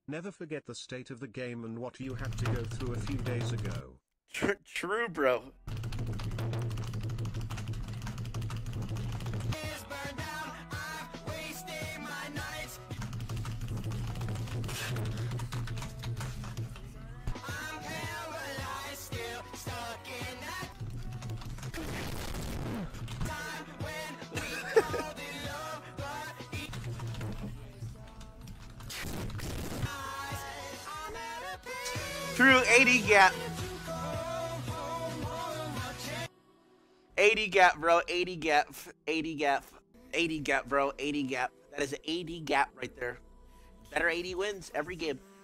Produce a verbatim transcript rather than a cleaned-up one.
Never forget the state of the game and what you had to go through a few days ago. Tr true, bro. Through A D gap. A D gap, bro. A D gap. A D gap. A D gap, bro. A D gap. That is an A D gap right there. Better A D wins every game.